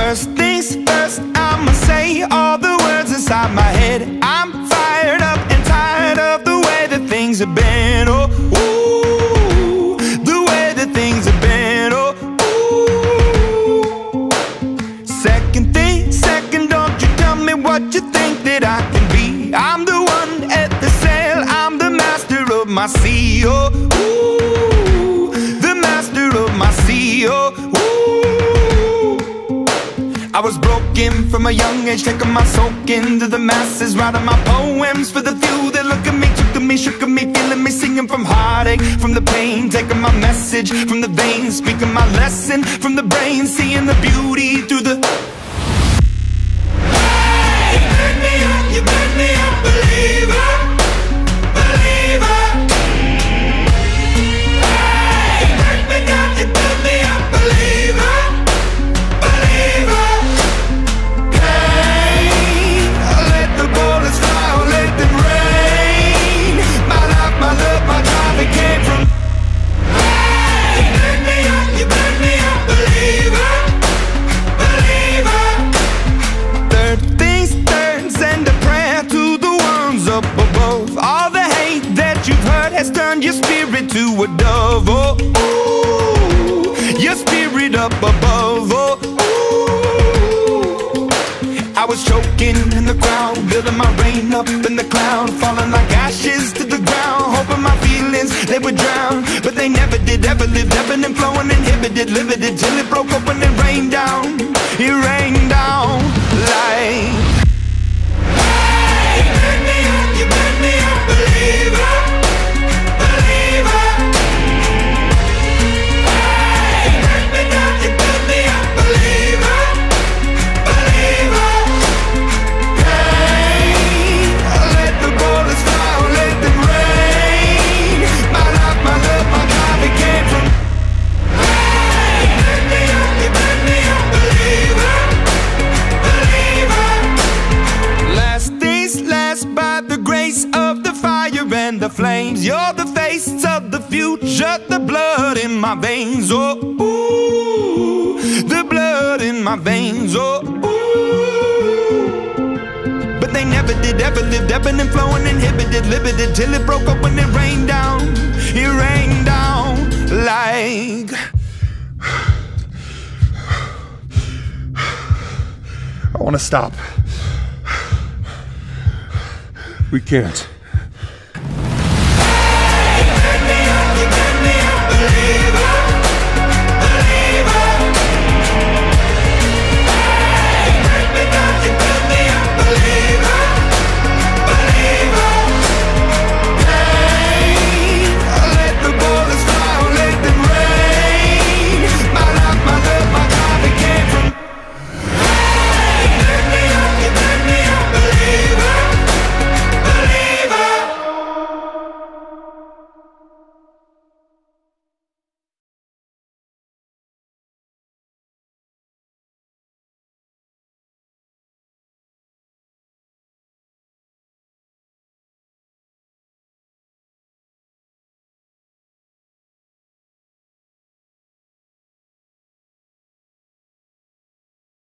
First things first, I'ma say all the words inside my head. I'm fired up and tired of the way that things have been. Oh, ooh, the way that things have been. Oh, ooh. Second thing, second, don't you tell me what you think that I can be. I'm the one at the sail, I'm the master of my sea. Oh, ooh, the master of my sea. Oh, ooh. I was broken from a young age, taking my soak into the masses, writing my poems for the few that look at me, took to me, shook at me, feeling me, singing from heartache, from the pain, taking my message from the veins, speaking my lesson from the brain, seeing the beauty through the... Hey, you made me a believer, believer. Hey, you break me down, you build me a believer, believer. Has turned your spirit to a dove. Oh, ooh, your spirit up above. Oh, ooh. I was choking in the crowd, building my rain up in the cloud, falling like ashes to the ground, hoping my feelings they would drown, but they never did. Ever lived, ebbing and flowing, inhibited, limited, till it broke open and rained down. It rained down like... Hey, you made me a believer. And the flames, you're the face of the future, the blood in my veins. Oh, ooh, the blood in my veins. Oh, ooh. But they never did, ever lived, ebbing and flowing, inhibited, limited, till it broke open and rained down. It rained down like... I want to stop. We can't.